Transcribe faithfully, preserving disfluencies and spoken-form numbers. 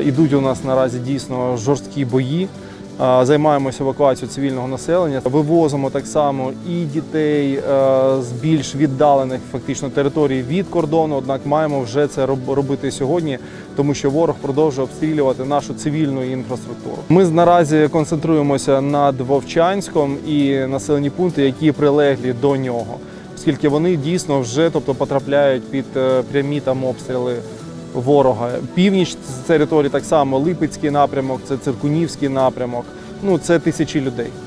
Ідуть у нас наразі дійсно жорсткі бої. Займаємося евакуацією цивільного населення. Вивозимо так само і дітей з більш віддалених фактично територій від кордону, однак маємо вже це робити сьогодні, тому що ворог продовжує обстрілювати нашу цивільну інфраструктуру. Ми наразі концентруємося над Вовчанськом і населені пункти, які прилеглі до нього, оскільки вони дійсно вже тобто, потрапляють під прямі там обстріли ворога. Північ території так само, Липецький напрямок, це Циркунівський напрямок, ну це тисячі людей.